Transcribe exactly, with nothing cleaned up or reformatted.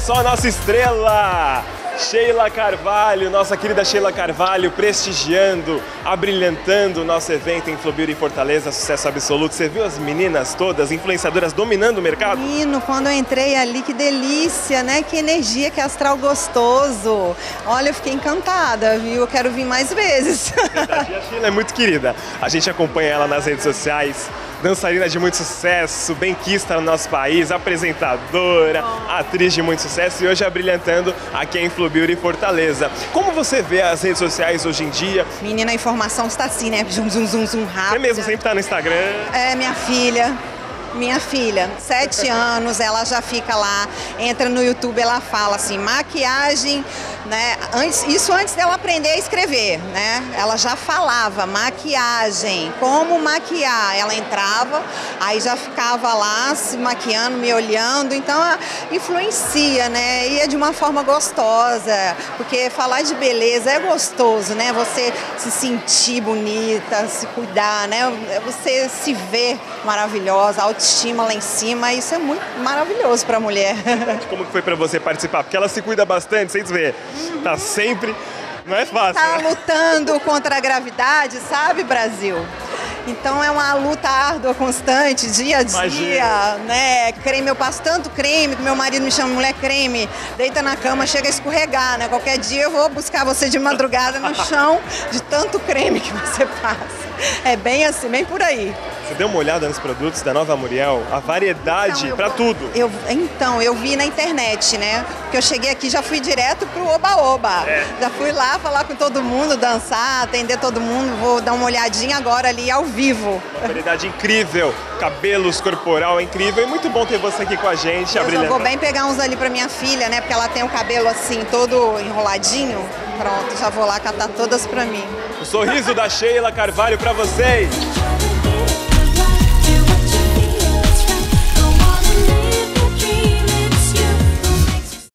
só a nossa estrela! Sheila Carvalho, nossa querida Sheila Carvalho, prestigiando, abrilhantando o nosso evento em Influbeauty Fortaleza, sucesso absoluto. Você viu as meninas todas, influenciadoras, dominando o mercado? Menino, quando eu entrei ali, que delícia, né? Que energia, que astral gostoso. Olha, eu fiquei encantada, viu? Eu quero vir mais vezes. Verdade, a Sheila é muito querida. A gente acompanha ela nas redes sociais. Dançarina de muito sucesso, benquista no nosso país, apresentadora, oh. atriz de muito sucesso e hoje abrilhantando aqui em Influbeauty Fortaleza. Como você vê as redes sociais hoje em dia? Menina, a informação está assim, né? Zum, zum, zum, zum, rápido. Você mesmo sempre tá no Instagram? É, minha filha. Minha filha, sete anos, ela já fica lá, entra no YouTube, ela fala assim, maquiagem, né? Antes, isso antes dela aprender a escrever, né? Ela já falava maquiagem, como maquiar. Ela entrava, aí já ficava lá se maquiando, me olhando, então influencia, né? E é de uma forma gostosa, porque falar de beleza é gostoso, né? Você se sentir bonita, se cuidar, né? Você se ver maravilhosa, autoestima lá em cima, isso é muito maravilhoso para a mulher. Como que foi para você participar? Porque ela se cuida bastante, vocês vê, uhum. tá sempre, não é fácil. Tá né? lutando contra a gravidade, sabe, Brasil? Então é uma luta árdua, constante, dia a dia, Imagina. né? Creme, eu passo tanto creme que meu marido me chama mulher creme, deita na cama, chega a escorregar, né? Qualquer dia eu vou buscar você de madrugada no chão de tanto creme que você passa. É bem assim, bem por aí. Você deu uma olhada nos produtos da Nova Muriel? A variedade então, para tudo. Eu, então, eu vi na internet, né? Porque eu cheguei aqui, já fui direto pro Oba-Oba. É. Já fui lá falar com todo mundo, dançar, atender todo mundo. Vou dar uma olhadinha agora ali ao vivo. Uma variedade incrível. Cabelos, corporal incrível. E muito bom ter você aqui com a gente. Eu já vou bem pegar uns ali pra minha filha, né? Porque ela tem o cabelo assim, todo enroladinho. Pronto, já vou lá catar todas pra mim. O sorriso da Sheila Carvalho pra vocês.